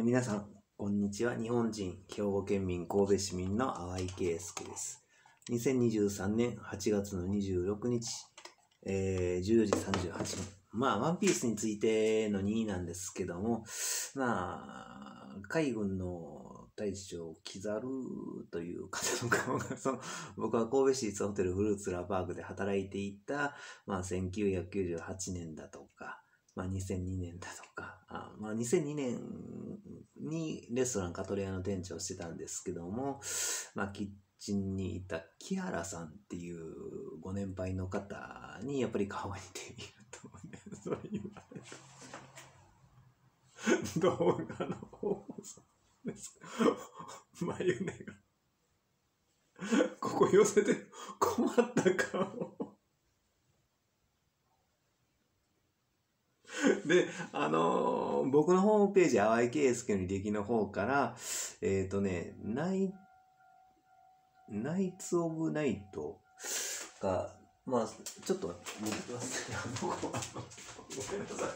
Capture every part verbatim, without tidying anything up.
皆さん、こんにちは。日本人、兵庫県民、神戸市民の淡井圭介です。にせんにじゅうさんねんはちがつのにじゅうろくにち、えー、じゅうよじさんじゅうはっぷん。まあ、ワンピースについてのにいなんですけども、まあ、海軍の大将、キザルという方の顔が、その、僕は神戸市立ホテルフルーツラーパークで働いていた、まあ、せんきゅうひゃくきゅうじゅうはちねんだとか、まあ、にせんにねんだとか、あまあ、にせんにねんにレストランカトレアの店長をしてたんですけども、まあ、キッチンにいた木原さんっていうご年配の方にやっぱり顔が似ていると、ね、そう言われた動画の放送です。眉毛がここ寄せて困った顔で、あのー、僕のホームページ、淡井圭介の履歴の方から、えっ、ー、とね、ナイ、ナイツ・オブ・ナイトが、まあ、ちょっと見てください。ごめんなさい。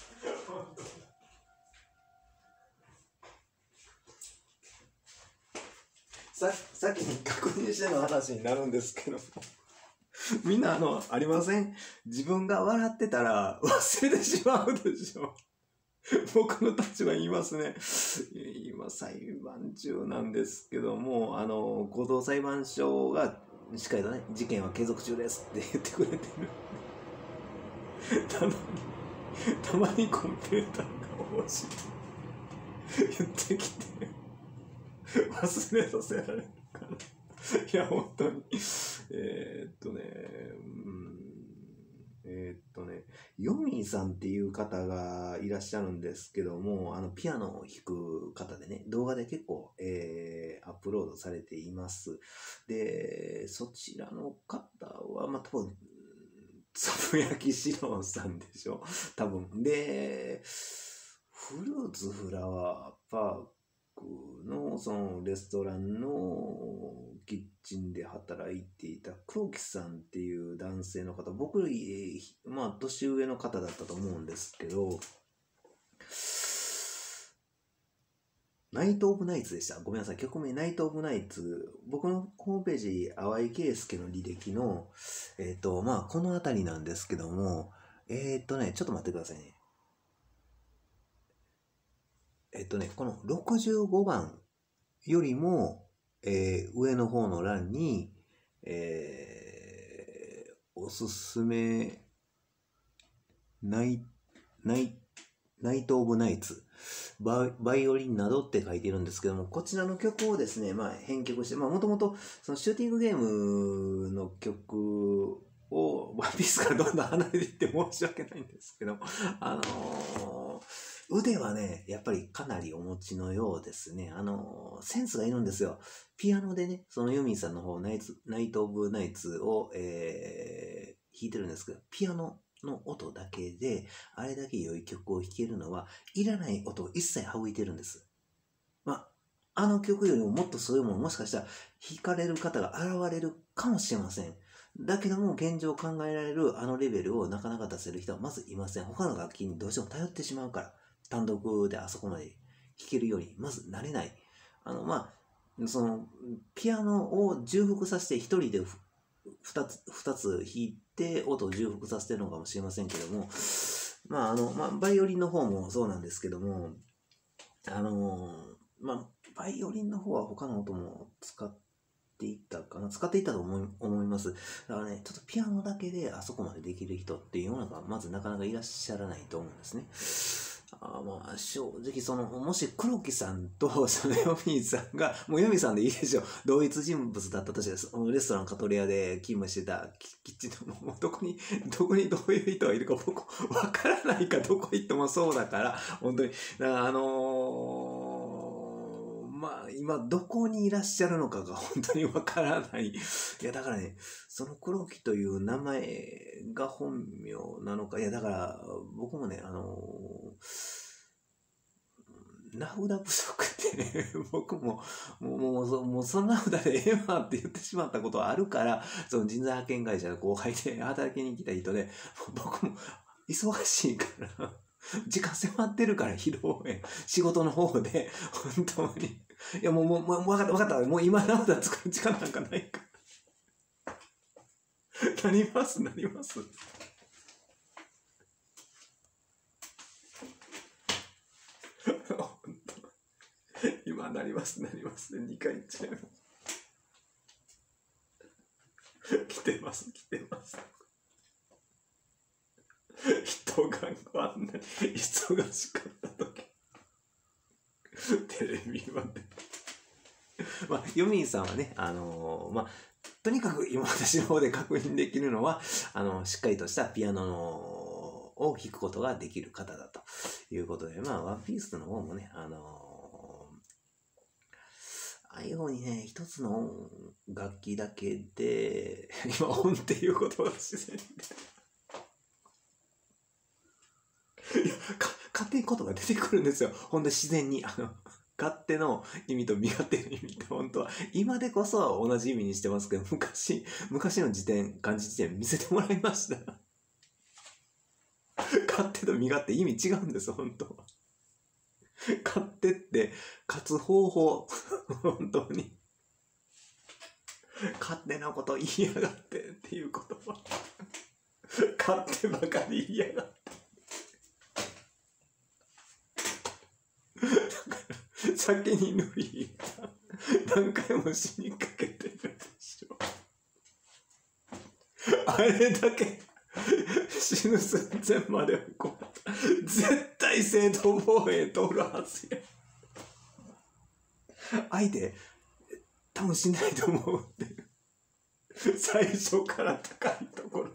ささっきに確認しての話になるんですけども。みんなあの、ありません？自分が笑ってたら忘れてしまうでしょ。僕の立場言いますね。今裁判中なんですけども、あの、高等裁判所がしっかりとね、事件は継続中ですって言ってくれてる。たまに、たまにコンピューターが欲しい。言ってきて、忘れさせられるから。いや、本当に。えー、っとね、うん、えー、っとね、ヨミーさんっていう方がいらっしゃるんですけども、あの、ピアノを弾く方でね、動画で結構、えー、アップロードされています。で、そちらの方は、まあ、多分、つぶやきしろさんでしょ多分。で、フルーツフラワーパークのそのレストランのキッチンで働いていた黒木さんっていう男性の方、僕より、まあ、年上の方だったと思うんですけど、ナイト・オブ・ナイツでした。ごめんなさい。曲名、ナイト・オブ・ナイツ。僕のホームページ、淡井圭介の履歴の、えっ、ー、と、まあ、この辺りなんですけども、えっ、ー、とね、ちょっと待ってくださいね。えっ、ー、とね、このろくじゅうごばんよりも、えー、上の方の欄に、えー、おすすめ、ナイ、ナイ、ナイト・オブ・ナイツ。バイ、バイオリンなどって書いているんですけども、こちらの曲をですね、まあ編曲して、まあもともとそのシューティングゲームの曲を、ワンピースからどんどん離れていって申し訳ないんですけど、あのー、腕はね、やっぱりかなりお持ちのようですね。あのー、センスがいるんですよ。ピアノでね、そのユミンさんの方、ナイツ、ナイト・オブ・ナイツを、えー、弾いてるんですけど、ピアノの音だけで、あれだけ良い曲を弾けるのは、いらない音を一切省いてるんです。まあ、あの曲よりももっとそういうものもしかしたら弾かれる方が現れるかもしれません。だけども現状考えられるあのレベルをなかなか出せる人はまずいません。他の楽器にどうしても頼ってしまうから、単独であそこまで弾けるようにまずなれない。あの、まあ、その、ピアノを重複させて一人で二つ、二つ弾いて音を重複させてるのかもしれませんけども、まあ、あの、まあ、バイオリンの方もそうなんですけども、あの、まあ、バイオリンの方は他の音も使っていったかな、使っていったと思い、思います。だからね、ちょっとピアノだけであそこまでできる人っていうのが、まずなかなかいらっしゃらないと思うんですね。あまあ、正直その、もし黒木さんとそのヨミさんが、もうヨミさんでいいでしょう。同一人物だったとして、レストランカトレアで勤務してたキッチンの、もうどこに、どこにどういう人がいるか僕、わからないかどこ行ってもそうだから、本当に。だからあのー、まあ、今どこにいらっしゃるのかが本当にわからない。いや、だからね、その黒木という名前が本名なのか、いや、だから僕もね、あのー、名札不足ってね、僕も、もう、もう、もうその名札でええわって言ってしまったことはあるから、その人材派遣会社の後輩で働きに来た人で、僕も忙しいから、 時間迫ってるから披露宴、仕事の方で、本当に。いやもう、もう、もう、分かった分かった。もう今なおだ使う時間なんかないから。なります、なります。本当今なります、なりますね。にかい言っちゃいます。来てます、来てます。人があんなに忙しかった時テレビまでまあヨミンさんはね、あのー、まあとにかく今私の方で確認できるのは、あのしっかりとしたピアノのを弾くことができる方だということで、まあワンピースの方もね、あのー、ああいう方にね、一つの楽器だけで今音っていう言葉が自然でいやか勝手に言葉が出てくるんですよ。ほんと自然に。あの、勝手の意味と身勝手の意味って本当は、今でこそ同じ意味にしてますけど、昔、昔の時点、漢字辞典見せてもらいました。勝手と身勝手意味違うんです、本当は。勝手って、勝つ方法、本当に。勝手なこと言いやがってっていう言葉。勝手ばかり言いやがって。先に塗り何回も死にかけてるでしょ。あれだけ死ぬ寸前までこう絶対正当防衛通るはずや。相手多分死んないと思うっていう最初から高いところ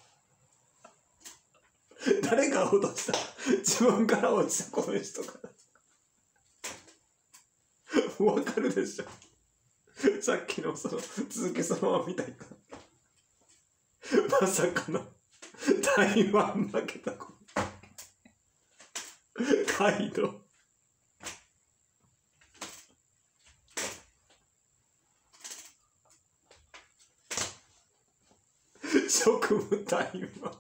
から誰が落とした自分から落ちたこの人からわかるでしょ。さっきのその続きそのまま見たいかまさかの台湾負けた子カイドウ職務台湾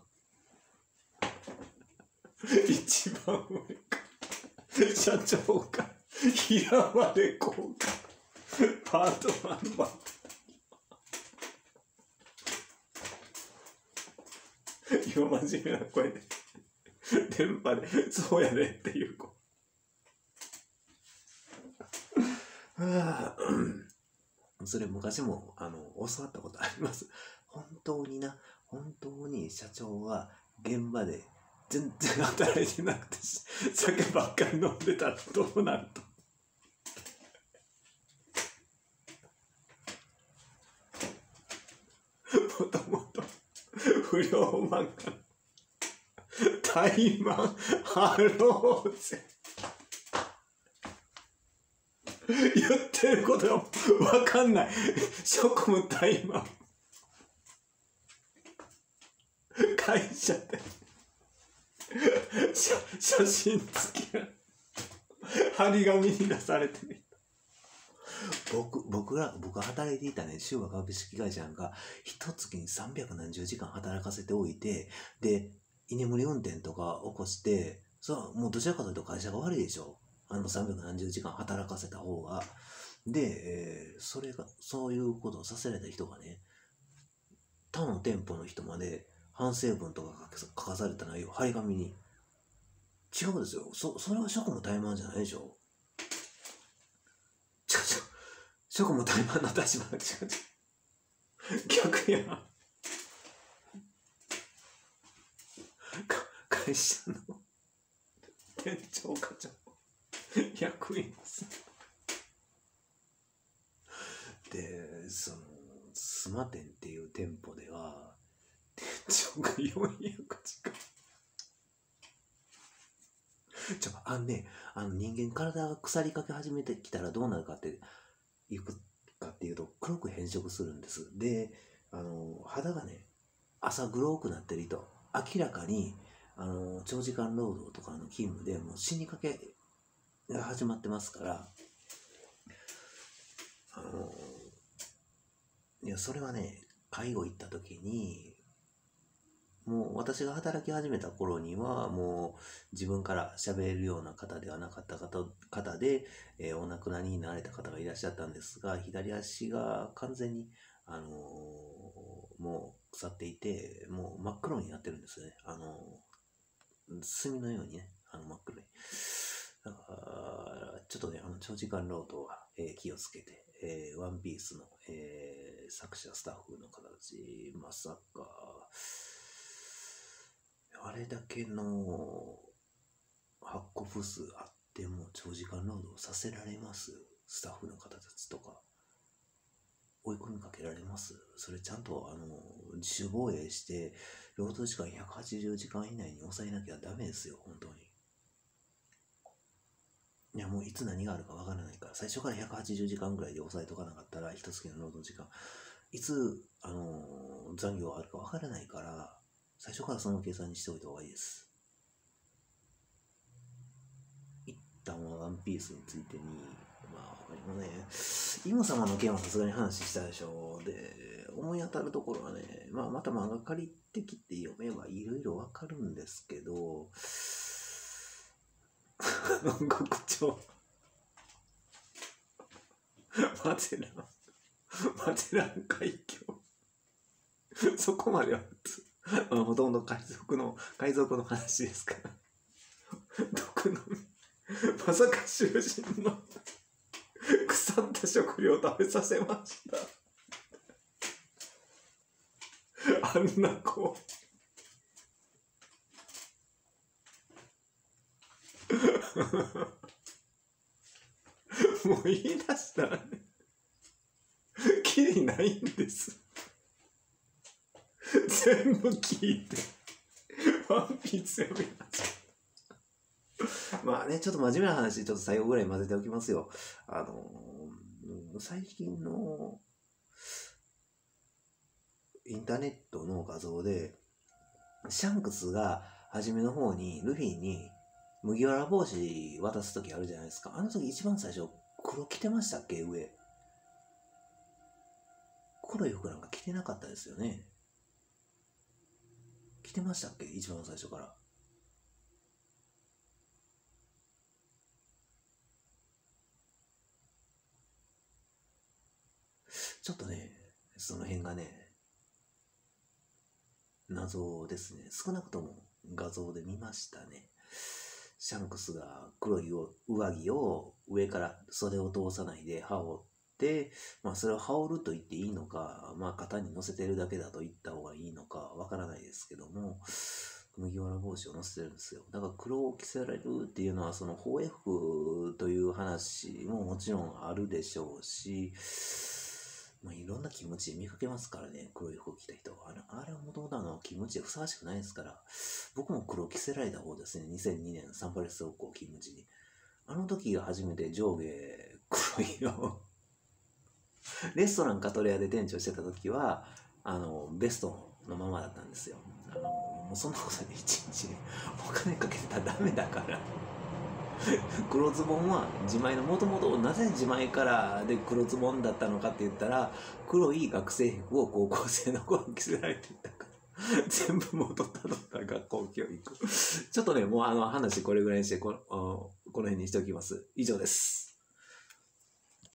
一番上か社長か平間でこうかパートナーのバット今真面目な声で電波でそうやでっていう子それ昔もあの教わったことあります。本当にな本当に社長は現場で全然働いてなくて酒ばっかり飲んでたらどうなるともともと不良漫画のタイマンハローぜ言ってることが分かんない職務タイマン会社で写, 写真付きが張り紙に出されてる僕僕ら僕が働いていたね修和株式会社なんか一月にさんびゃくなんじゅうじかん働かせておいてで居眠り運転とか起こしてさもうどちらかというと会社が悪いでしょあのさんびゃくなんじゅうじかん働かせた方がで、えー、それがそういうことをさせられた人がね他の店舗の人まで反省文とか書かされた内容張り紙に違うんですよ そ, それは職務怠慢じゃないでしょちょちょ職務怠慢の立場が違う逆や会社の店長課長役員ですでそのスマ店っていう店舗では店長がよんひゃくじかんちょあのねあの人間体が腐りかけ始めてきたらどうなるかっていうかっていうと黒く変色するんです。であの肌がね朝黒くなってる人明らかにあの長時間労働とかの勤務でもう死にかけが始まってますからあのいやそれはね介護行った時にもう私が働き始めた頃には、もう自分から喋れるような方ではなかった方方で、えーお亡くなりになられた方がいらっしゃったんですが、左足が完全に、あのーもう腐っていて、もう真っ黒になってるんですね。あのー炭のようにね、あの真っ黒に。だからちょっとね、あの長時間労働は、えー気をつけて、えーワンピースの、えー作者、スタッフの方たち、まさか、あれだけの発行部数あっても長時間労働させられます？スタッフの方たちとか。追い込みかけられます？それちゃんとあの自主防衛して、労働時間ひゃくはちじゅうじかん以内に抑えなきゃダメですよ、本当に。いや、もういつ何があるかわからないから、最初からひゃくはちじゅうじかんぐらいで抑えとかなかったら、一月の労働時間、いつ、あのー残業があるかわからないから、最初からその計算にしておいた方がいいです。一旦はワンピースについてに、まあ、今ね、イム様の件はさすがに話したでしょう。で、思い当たるところはね、まあ、また漫画借りてきて読めばいろいろわかるんですけど、学長、マゼラン、マゼラン海峡、そこまでは普通、まあ、ほとんど海賊の、海賊の話ですから。毒の、まさか囚人の腐った食料を食べさせました。あんな子。もう言い出したらね、きりないんです。全部聞いて、ワンピース読みます。まあね、ちょっと真面目な話、ちょっと最後ぐらい混ぜておきますよ。あのー、最近のインターネットの画像で、シャンクスが初めの方にルフィに麦わら帽子渡す時あるじゃないですか。あの時一番最初黒着てましたっけ？上黒い服なんか着てなかったですよね。着てましたっけ？一番最初から。ちょっとね、その辺がね、謎ですね。少なくとも画像で見ましたね。シャンクスが黒い上着を上から袖を通さないで羽織って、まあそれを羽織ると言っていいのか、まあ肩に乗せてるだけだと言った方がいいのかわからないですけども、麦わら帽子を乗せてるんですよ。だから黒を着せられるっていうのは、その防衛服という話ももちろんあるでしょうし、まあ、いろんな気持ちで見かけますからね、黒い服着た人は。あれあれはもともとあの気持ちでふさわしくないですから、僕も黒を着せられた方ですね、にせんにねんサンパレス高校勤務時に。あの時が初めて上下黒いの。レストランカトレアで店長してた時は、あの、ベストのままだったんですよ。あの、もうそんなことに一日お金かけてたらダメだから。黒ズボンは自前の、もともとなぜ自前からで黒ズボンだったのかって言ったら、黒い学生服を高校生の頃着せられていたから全部元たどった学校教育ちょっとね、もうあの話これぐらいにしてこのこの辺にしておきます。以上です。